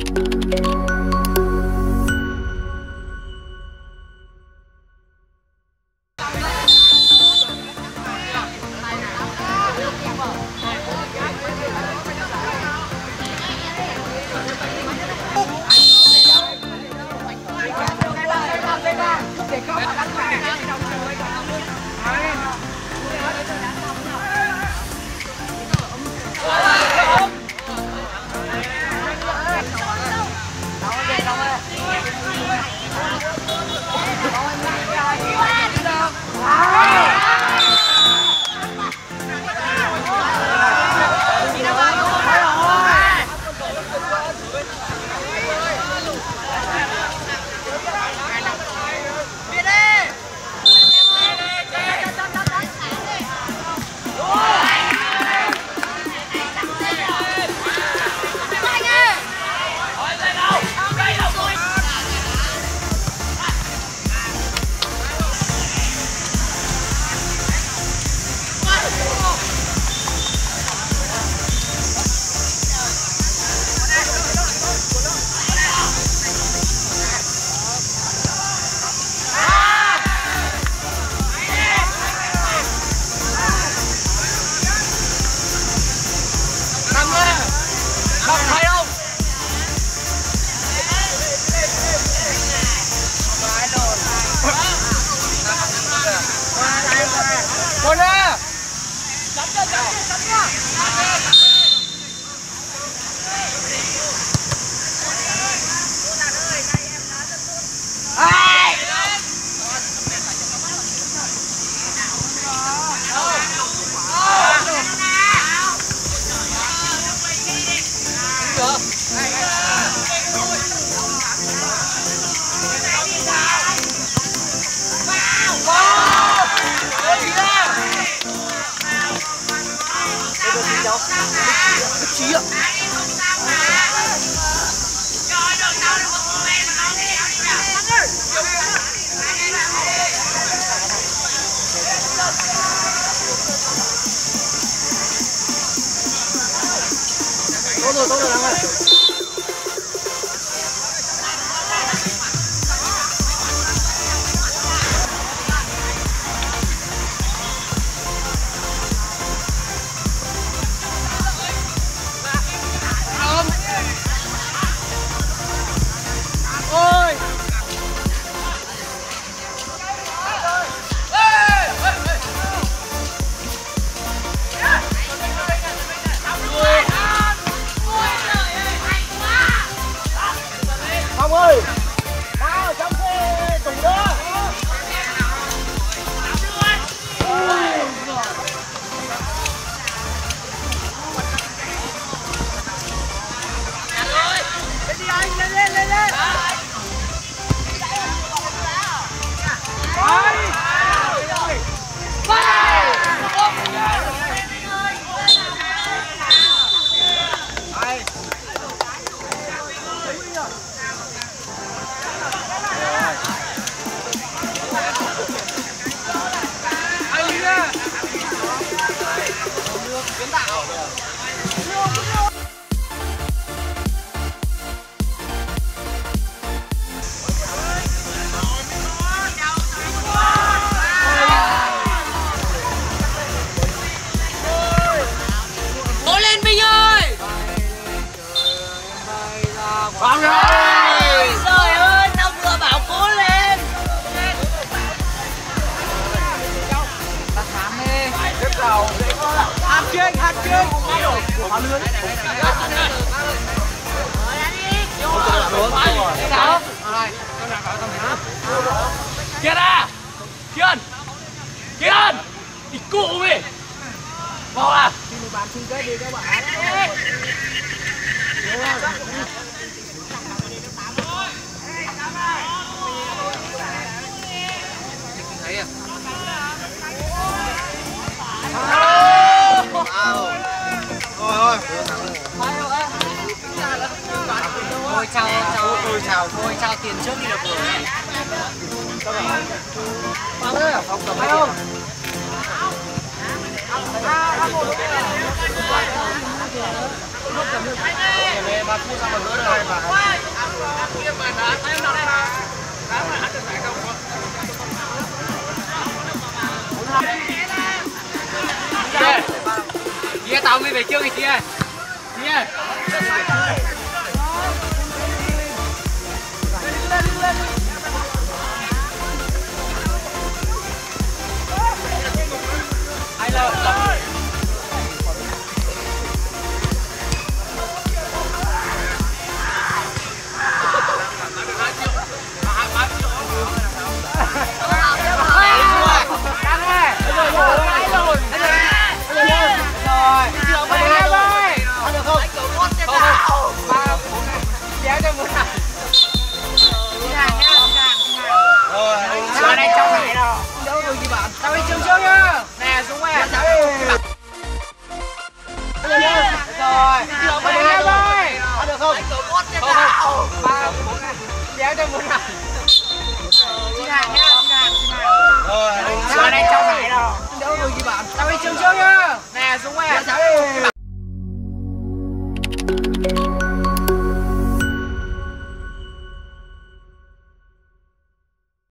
Tốt rồi Đăng ơi. Bóng rồi! Trời ơi, tao vừa bảo cố lên! Ta thám đi! Tiếp đầu! Hạt trên! Hạt trên! Phá lưới! Kiên à! Kiên! Kiên! Đi cụ đi! Vào à! Xin một bàn chung kết đi các bạn! Thấy à? Thôi chào tiền trước đi được rồi. Bằng ơi, phòng cầm hay không? là cua sao mà tới đây mà. Chia tao mới về chưa kìa chia. Chia. Ai lơ. Ở đây trong này đâu. Đâu rồi chị bạn. Tao đi trường trước nhá. Nè xuống quay. Rồi. Rồi. Ăn được không? Không. 3 4 kéo cho muốn nào. Xin hàng nhá, xin hàng. Rồi. Ở đây trong này đâu. Đâu rồi chị bạn. Tao đi trường trước nhá. Nè xuống quay.